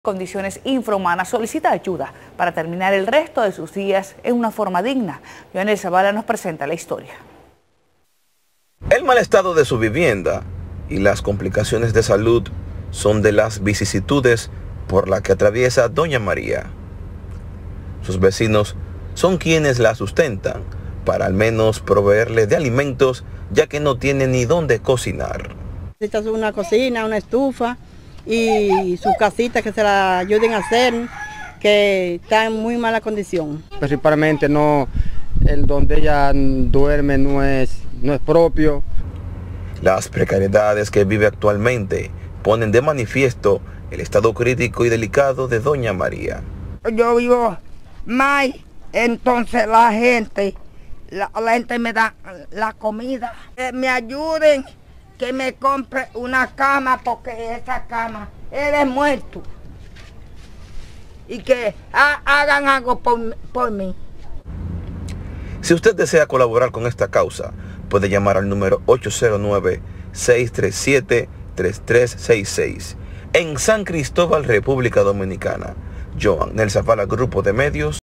Condiciones infrahumanas, solicita ayuda para terminar el resto de sus días en una forma digna. Joanel Zavala nos presenta la historia. El mal estado de su vivienda y las complicaciones de salud son de las vicisitudes por las que atraviesa doña María. Sus vecinos son quienes la sustentan para al menos proveerle de alimentos, ya que no tiene ni dónde cocinar. Necesita una cocina, una estufa y su casita que se la ayuden a hacer, que está en muy mala condición. Principalmente el donde ella duerme no es propio. Las precariedades que vive actualmente ponen de manifiesto el estado crítico y delicado de doña María. Yo vivo mal, entonces la gente me da la comida. Que me ayuden, que me compre una cama, porque esa cama es de muerto. Y que hagan algo por mí. Si usted desea colaborar con esta causa, puede llamar al número 809-637-3366. En San Cristóbal, República Dominicana. Joanel Zavala, Grupo de Medios.